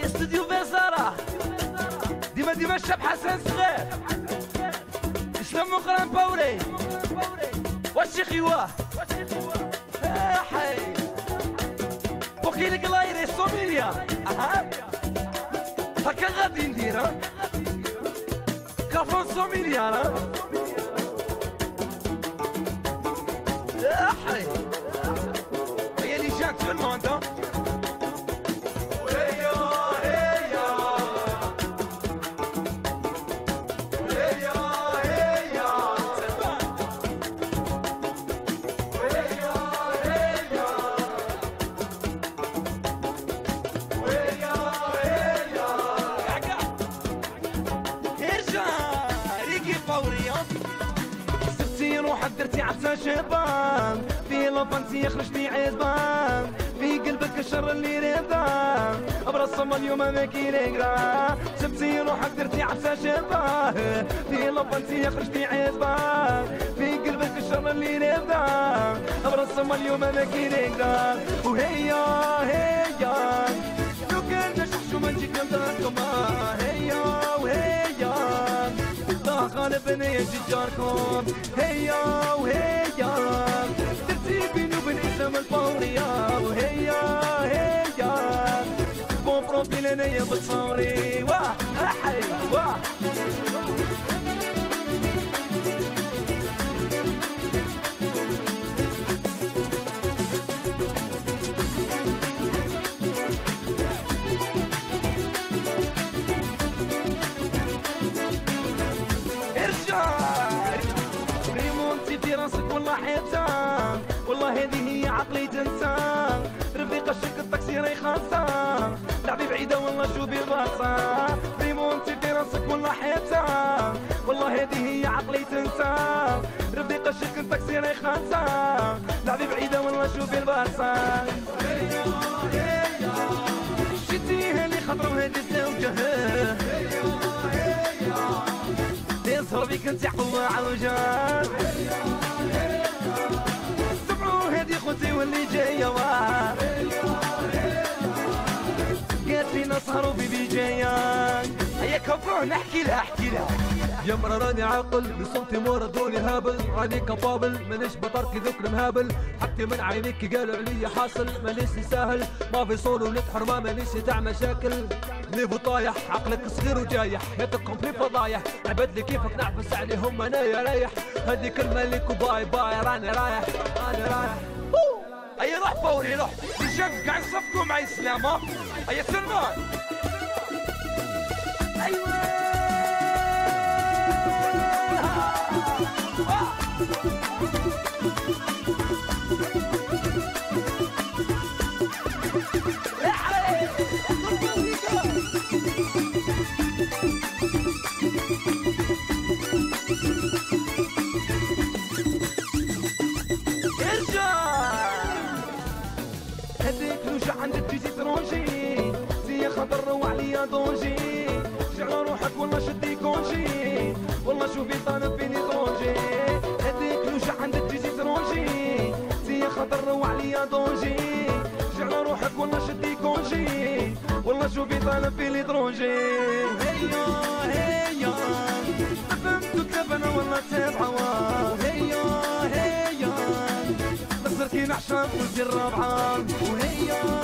استوديو بيزارة ديما الشاب حسن صغير اسلام مقرن باوري والشيخ يواه حي بوكي القلايري سوميليا هكا غادي ندير كافون سوميليا حي هي اللي جات في الموند روحك درتي عطسة شيطان في لبنتي خرجتي عزبان في قلبك الشر اللي ريضان ابرا الصما اليوم ما كينقرا سبتي روحك درتي عطسة شيطان في لبنتي خرجتي عزبان في قلبك الشر اللي ريضان ابرا الصما اليوم ما كينقرا وهيا هيا لو كان نشوف شو ما نجيك نداركم هيا وهيا غالبني يجي جاركم هيا وهيا درتي بيني وبين اسلام الفورية وهيا هيا بون بروفيل انايا بتصوري واه احي واه ريمونتي في راسك والله حيتان والله هذه هي عقلية انسان رفيق الشك الطاكسي راهي خاصة لعبي بعيدة والله شوفي راسها ريمونتي في راسك والله حيتان والله هذه هي عقلية انسان رفيق الشك الطاكسي راهي خاصة لعبي بعيدة والله شوفي راسها هيا هيا شتيها اللي خطرة وهذه الزوجة يظهر بيك انت قوة عوجان سمعوا هذي خوتي واللي جاية واه قالت لي نسهروا بيبي جاية هيا كفو نحكي لها يا مرة راني عاقل بصوتي موردوني هابل راني كبابل مانيش بطركي ذكر مهابل حكي من عينيك قالوا عليا حاصل مانيش ساهل ما في صول ونتحر ما مانيش تاع مشاكل نيفو طايح عقلك صغير وجايح بيتكم في فضايح عبد لي كيفك نعفس عليهم انا يا رايح هذه كلمة ليك وباي باي راني رايح هيا روح فوري روح الشاب قاعد يصفقوا مع اسلام هيا سلمان ايوه هديك لوجع عندك تجي ترونجي زي خضر روح ليا دونجي شعل روحك والله شدي كونجي والله شوفي طالب فيني دونجي هديك لوجع عندك تجي ترونجي زي خضر روح ليا دونجي شعل روحك والله شدي كونجي والله شوفي طالب فيني درونجي هيا هيا فهمتو كيف والله تابعة هيا هيا نصر كي نحشم ولدي الرابعة وهيا